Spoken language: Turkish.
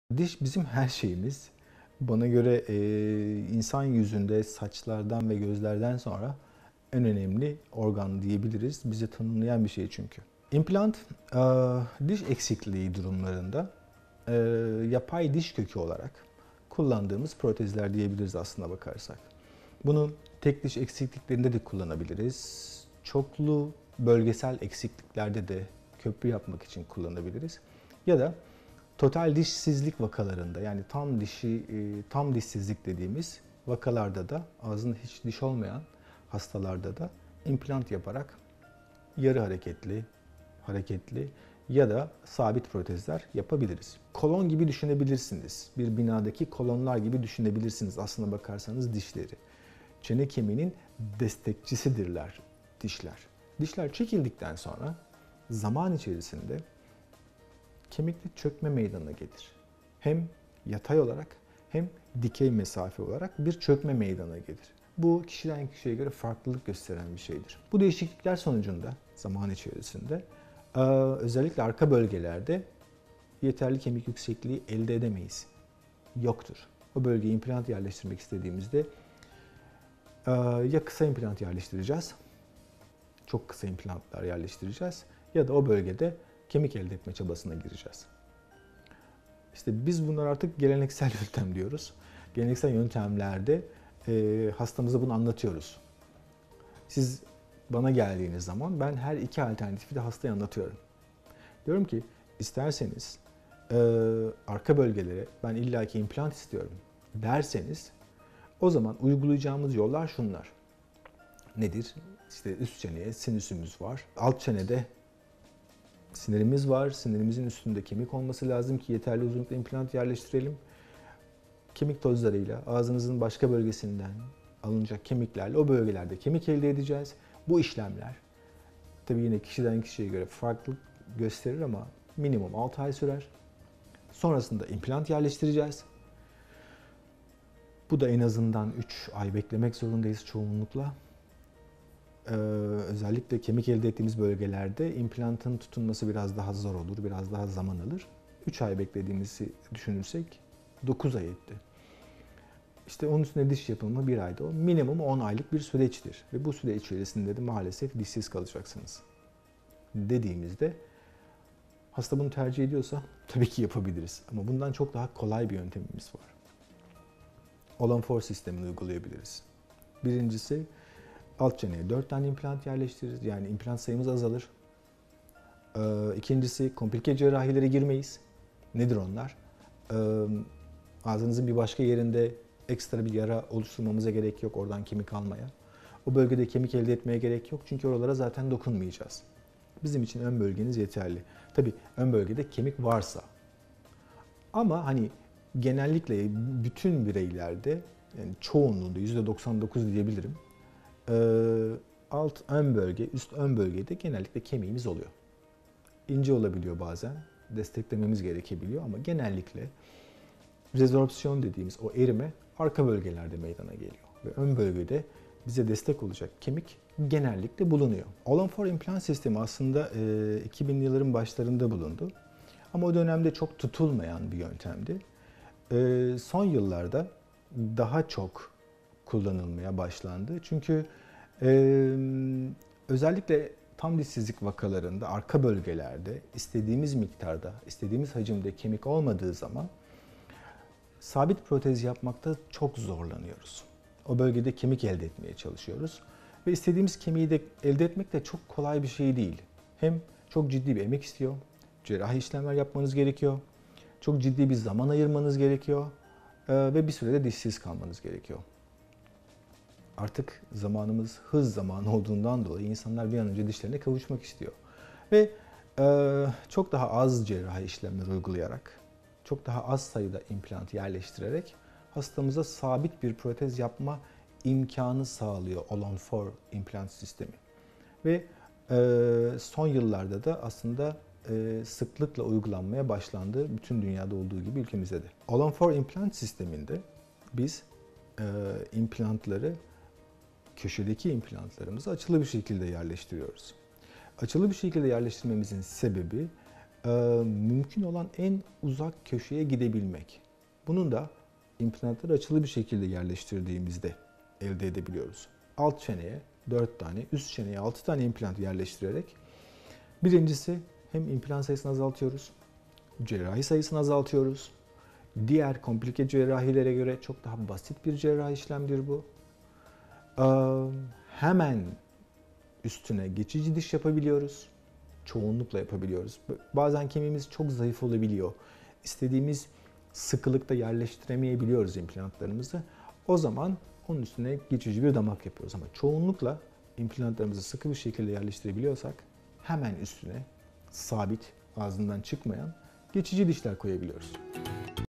Diş bizim her şeyimiz. Bana göre insan yüzünde saçlardan ve gözlerden sonra en önemli organ diyebiliriz. Bizi tanımlayan bir şey çünkü. İmplant, diş eksikliği durumlarında yapay diş kökü olarak kullandığımız protezler diyebiliriz aslına bakarsak. Bunu tek diş eksikliklerinde de kullanabiliriz. Çoklu bölgesel eksikliklerde de köprü yapmak için kullanabiliriz. Ya da total dişsizlik vakalarında, yani tam dişsizlik dediğimiz vakalarda da, ağzında hiç diş olmayan hastalarda da implant yaparak yarı hareketli, hareketli ya da sabit protezler yapabiliriz. Kolon gibi düşünebilirsiniz. Bir binadaki kolonlar gibi düşünebilirsiniz aslına bakarsanız dişleri. Çene kemiğinin destekçisidirler dişler. Dişler çekildikten sonra zaman içerisinde kemikte çökme meydana gelir. Hem yatay olarak hem dikey mesafe olarak bir çökme meydana gelir. Bu kişiden kişiye göre farklılık gösteren bir şeydir. Bu değişiklikler sonucunda zaman içerisinde özellikle arka bölgelerde yeterli kemik yüksekliği elde edemeyiz. Yoktur. O bölgeye implant yerleştirmek istediğimizde ya kısa implant yerleştireceğiz, çok kısa implantlar yerleştireceğiz ya da o bölgede kemik elde etme çabasına gireceğiz. İşte biz bunlar artık geleneksel yöntem diyoruz. Geleneksel yöntemlerde hastamıza bunu anlatıyoruz. Siz bana geldiğiniz zaman ben her iki alternatifi de hastaya anlatıyorum. Diyorum ki isterseniz arka bölgelere ben illaki implant istiyorum derseniz o zaman uygulayacağımız yollar şunlar. Nedir? İşte üst çeneye sinüsümüz var. Alt çenede sinirimiz var. Sinirimizin üstünde kemik olması lazım ki yeterli uzunlukta implant yerleştirelim. Kemik tozlarıyla ağzınızın başka bölgesinden alınacak kemiklerle o bölgelerde kemik elde edeceğiz. Bu işlemler tabii yine kişiden kişiye göre farklılık gösterir ama minimum 6 ay sürer. Sonrasında implant yerleştireceğiz. Bu da en azından 3 ay beklemek zorundayız çoğunlukla. Özellikle kemik elde ettiğimiz bölgelerde implantın tutunması biraz daha zor olur, biraz daha zaman alır. 3 ay beklediğimizi düşünürsek 9 ay etti. İşte onun üstüne diş yapımı 1 ayda o. Minimum 10 aylık bir süreçtir. Ve bu süre içerisinde de maalesef dişsiz kalacaksınız. Dediğimizde hasta bunu tercih ediyorsa tabii ki yapabiliriz. Ama bundan çok daha kolay bir yöntemimiz var. All-on-4 sistemini uygulayabiliriz. Birincisi alt çeneye 4 tane implant yerleştiririz. Yani implant sayımız azalır. İkincisi komplike cerrahilere girmeyiz. Nedir onlar? Ağzınızın bir başka yerinde ekstra bir yara oluşturmamıza gerek yok oradan kemik almaya. O bölgede kemik elde etmeye gerek yok çünkü oralara zaten dokunmayacağız. Bizim için ön bölgeniz yeterli. Tabii ön bölgede kemik varsa. Ama hani genellikle bütün bireylerde yani çoğunluğunda %99 diyebilirim. Alt ön bölge, üst ön bölgede genellikle kemiğimiz oluyor. İnce olabiliyor bazen, desteklememiz gerekebiliyor ama genellikle rezorpsiyon dediğimiz o erime arka bölgelerde meydana geliyor. Ve ön bölgede bize destek olacak kemik genellikle bulunuyor. All-on-4 implant sistemi aslında 2000'li yılların başlarında bulundu. Ama o dönemde çok tutulmayan bir yöntemdi. Son yıllarda daha çok kullanılmaya başlandı. Çünkü özellikle tam dişsizlik vakalarında arka bölgelerde istediğimiz miktarda, istediğimiz hacimde kemik olmadığı zaman sabit protez yapmakta çok zorlanıyoruz. O bölgede kemik elde etmeye çalışıyoruz. Ve istediğimiz kemiği de elde etmek de çok kolay bir şey değil. Hem çok ciddi bir emek istiyor, cerrahi işlemler yapmanız gerekiyor, çok ciddi bir zaman ayırmanız gerekiyor ve bir sürede dişsiz kalmanız gerekiyor. Artık zamanımız hız zamanı olduğundan dolayı insanlar bir an önce dişlerine kavuşmak istiyor. Ve çok daha az cerrahi işlemler uygulayarak, çok daha az sayıda implant yerleştirerek hastamıza sabit bir protez yapma imkanı sağlıyor All-on-4 implant sistemi. Ve son yıllarda da aslında sıklıkla uygulanmaya başlandı. Bütün dünyada olduğu gibi ülkemizde de. All-on-4 implant sisteminde biz implantları, köşedeki implantlarımızı açılı bir şekilde yerleştiriyoruz. Açılı bir şekilde yerleştirmemizin sebebi mümkün olan en uzak köşeye gidebilmek. Bunun da implantları açılı bir şekilde yerleştirdiğimizde elde edebiliyoruz. Alt çeneye 4 tane, üst çeneye 6 tane implant yerleştirerek birincisi hem implant sayısını azaltıyoruz, cerrahi sayısını azaltıyoruz. Diğer komplike cerrahilere göre çok daha basit bir cerrahi işlemdir bu. Hemen üstüne geçici diş yapabiliyoruz. Çoğunlukla yapabiliyoruz. Bazen kemiğimiz çok zayıf olabiliyor. İstediğimiz sıkılıkta yerleştiremeyebiliyoruz implantlarımızı. O zaman onun üstüne geçici bir damak yapıyoruz. Ama çoğunlukla implantlarımızı sıkı bir şekilde yerleştirebiliyorsak hemen üstüne sabit, ağzından çıkmayan geçici dişler koyabiliyoruz.